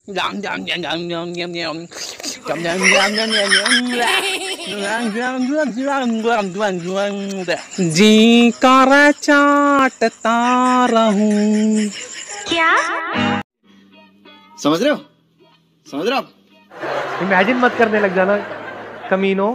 जी कर चाटता रहूं। क्या समझ रहे हो? समझ रहे हो आप? इमेजिन मत करने लग जाना कमीनो।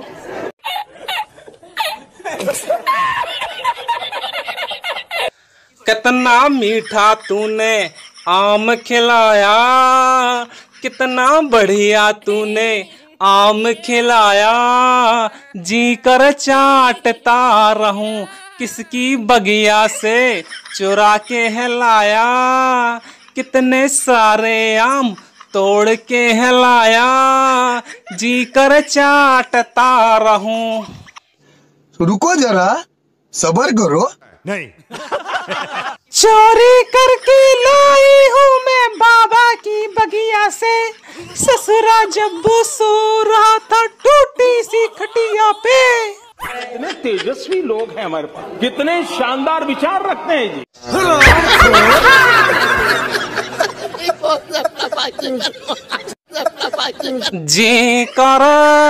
कितना मीठा तूने आम खिलाया, कितना बढ़िया तूने आम खिलाया। जी कर चाटता रहूं, किसकी बगिया से चुरा के है लाया। कितने सारे आम तोड़ के है लाया, जी कर चाटता रहूं। रुको जरा, सब्र करो। नहीं चोरी करके लाई हूँ मैं बाबा की बगिया से। ससुरा जब वो सो रहा था टूटी सी खटिया पे। कितने तेजस्वी लोग हैं हमारे पास, कितने शानदार विचार रखते हैं जी। जी कर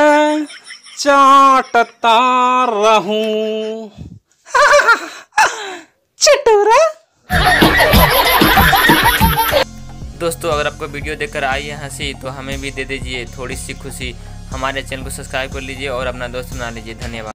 चाटता रहूं। चटूरा। दोस्तों अगर आपको वीडियो देखकर आई है हंसी तो हमें भी दे दीजिए थोड़ी सी खुशी। हमारे चैनल को सब्सक्राइब कर लीजिए और अपना दोस्त बना लीजिए। धन्यवाद।